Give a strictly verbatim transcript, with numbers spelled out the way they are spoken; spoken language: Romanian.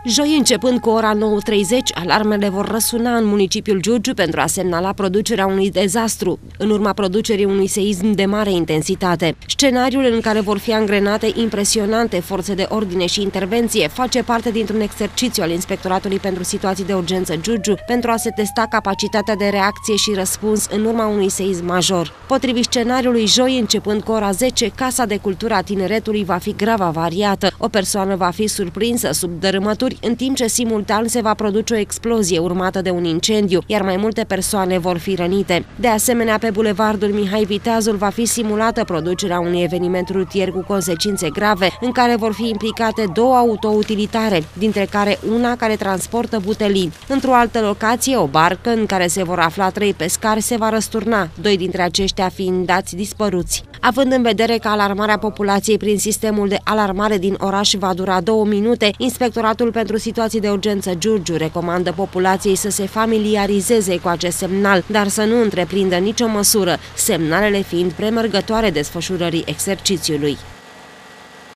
Joi, începând cu ora nouă treizeci, alarmele vor răsuna în municipiul Giurgiu pentru a semnala producerea unui dezastru, în urma producerii unui seism de mare intensitate. Scenariul în care vor fi angrenate impresionante forțe de ordine și intervenție face parte dintr-un exercițiu al Inspectoratului pentru Situații de Urgență Giurgiu pentru a se testa capacitatea de reacție și răspuns în urma unui seism major. Potrivit scenariului, joi, începând cu ora zece, Casa de Cultură a Tineretului va fi grav avariată. O persoană va fi surprinsă sub dărâmături, în timp ce simultan se va produce o explozie urmată de un incendiu, iar mai multe persoane vor fi rănite. De asemenea, pe bulevardul Mihai Viteazul va fi simulată producerea unui eveniment rutier cu consecințe grave, în care vor fi implicate două autoutilitare, dintre care una care transportă butelii. Într-o altă locație, o barcă în care se vor afla trei pescari se va răsturna, doi dintre aceștia fiind dați dispăruți. Având în vedere că alarmarea populației prin sistemul de alarmare din oraș va dura două minute, Inspectoratul pentru Situații de Urgență Giurgiu recomandă populației să se familiarizeze cu acest semnal, dar să nu întreprindă nicio măsură, semnalele fiind premergătoare desfășurării exercițiului.